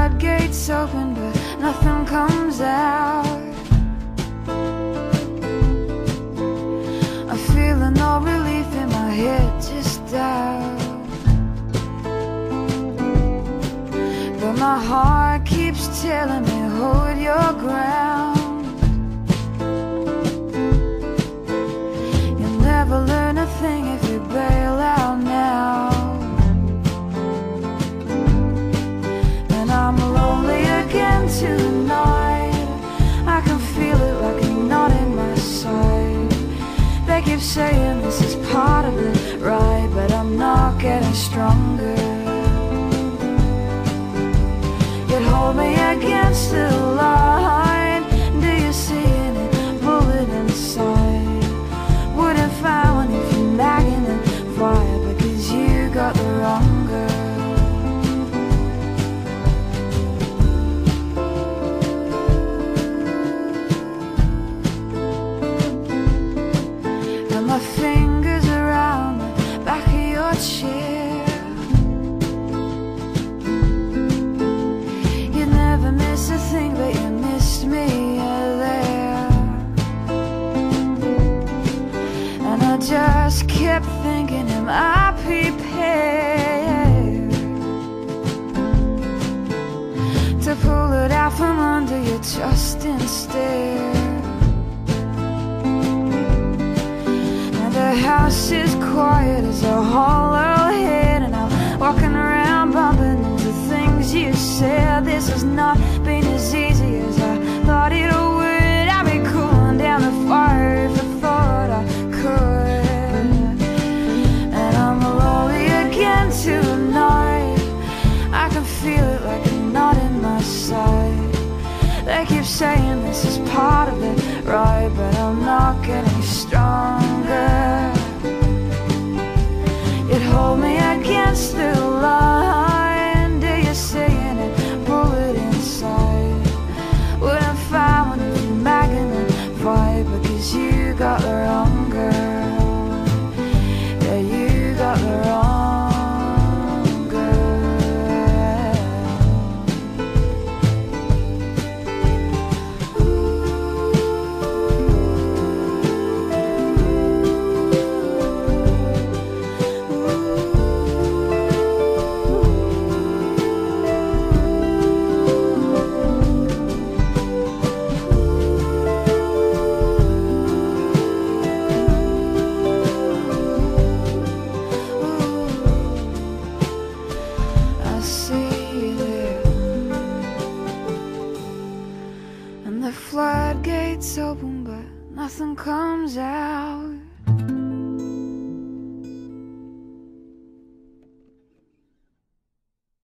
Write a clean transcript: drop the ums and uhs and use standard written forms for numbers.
floodgates open, but nothing comes out. I'm feeling no relief in my head, just doubt. But my heart keeps telling me, hold your ground. You'll never learn a thing if you bail out now. And I'm lonely again tonight. I can feel it like a knot in my side. They keep saying this is part of the ride, but I'm not getting stronger. You'd hold me against the line. Do you see any bullet inside? Wouldn't find one if you're nagging the fire, because you got the wrong girl. And my fingers around the back of your chair. You never miss a thing, but you missed me there. And I just kept thinking, am I prepared to pull it out from under your trusting stare? And the house is quiet as a hollow head, and I'm walking around bumping into things you said. This has not been as easy as I thought it would. I'd be cooling down the fire if I thought I could. And I'm lonely again tonight. I can feel it like a knot in my side. They keep saying this is part of the ride, but I'm not getting stronger. You'd hold me against the line. Do you see any bullet inside? Wouldn't find one if you're magging and fight, because you got the wrong girl. Yeah, you got the wrong girl. I see you there, and the floodgates open, but nothing comes out.